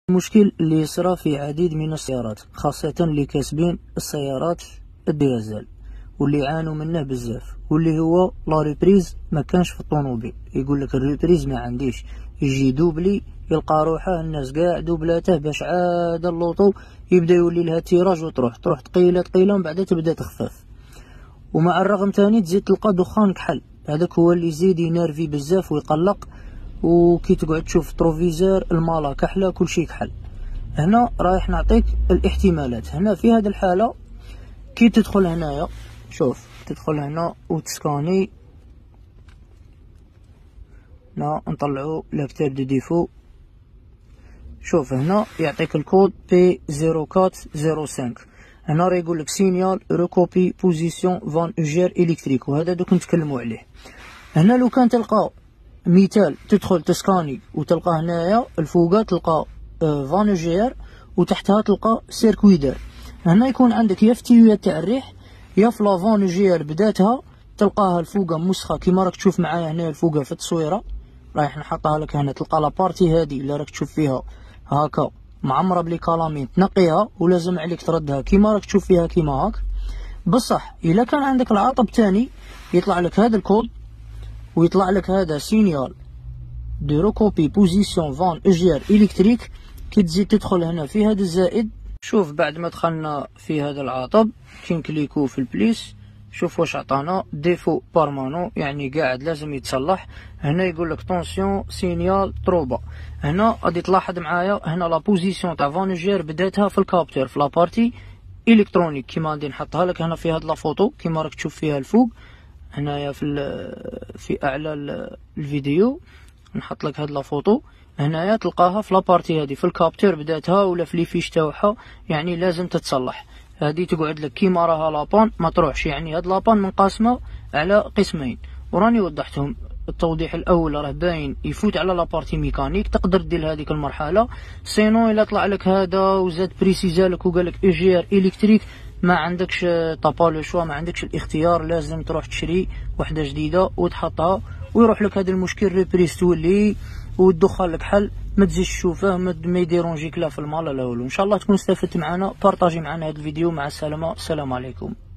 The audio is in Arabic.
المشكل اللي يصرى في عديد من السيارات خاصة اللي كاسبين السيارات الديازل واللي يعانوا منه بزاف، واللي هو لا ريبريز ما كانش في الطوموبيل. يقول لك الريبريز ما عنديش، يجي دوبلي يلقى روحه الناس قاع دوبلاته باش عاد اللوطو يبدا يولي لها تيراج وتروح تقيله ومن بعد تبدا تخفف. ومع الرغم تاني تزيد تلقى دخان كحل، هذاك هو اللي يزيد ينرفي بزاف ويقلق. وكي تقعد تشوف التروفيزور المالا كحله كلشي كحل. هنا رايح نعطيك الاحتمالات. هنا في هذه الحاله كي تدخل هنايا، شوف تدخل هنا وتسكاني، هنا نطلعو لاكتير دو ديفو. شوف هنا يعطيك الكود بي 0405. هنا راه يقول لك سينيال ريكوبي بوزيسيون فان اوجير الكتريك، وهذا دوك نتكلموا عليه. هنا لو كان تلقى مثال تدخل تسكاني وتلقى هنايا الفوقات تلقى فان اوجير وتحتها تلقى سيركويدر. هنا يكون عندك يا في تيوية تاع الريح يا في لافان اوجير بداتها تلقاها الفوقه مسخه كيما راك تشوف معايا هنا الفوقه في التصويره. رايح نحطها لك هنا، تلقى لابارتي هذه اللي راك تشوف فيها هاكا معمره بلي كالامين، تنقيها ولازم عليك تردها كيما راك تشوف فيها كيما هاك. بصح الا كان عندك العطب تاني يطلع لك هذا الكود ويطلع لك هذا سينيال دو روكوبي بوزيسيون فان اوجير الكتريك. كي تزيد تدخل هنا في هذا الزائد، شوف بعد ما دخلنا في هذا العطب كي نكليكو في البليس شوف واش عطانا ديفو بارمانو، يعني قاعد لازم يتصلح. هنا يقول لك طونسيون سينيال تروبا. هنا غادي تلاحظ معايا هنا لا بوزيسيون تاع فان اوجير بداتها في الكابتور في لابارتي الكترونيك كيما غادي نحطها لك هنا في هاد لا فوتو كيما راك تشوف فيها الفوق هنايا في اعلى الفيديو. نحط لك هاد لا فوتو هنايا تلقاها في لابارتي هادي في الكابتور بداتها ولا في لي فيش تاعها، يعني لازم تتصلح. هادي تقعد لك كيما راها لابان ما تروحش، يعني هاد لابان منقسمه على قسمين وراني وضحتهم. التوضيح الاول راه باين يفوت على لابارتي ميكانيك، تقدر دير هذيك المرحله. سينو الا طلع لك هذا وزاد بريسيزا لك وقال لك اوجير الكتريك ما عندكش طابا لو شوا، ما عندكش الاختيار، لازم تروح تشري وحده جديده وتحطها ويروح لك هذا المشكل ريبريس تولي وتدخل لك حل. ما تزيدش تشوفه ما يديرونجيك لا في المال لا والو. ان شاء الله تكون استفدت معنا، بارطاجي معنا هذا الفيديو. مع السلامه، السلام عليكم.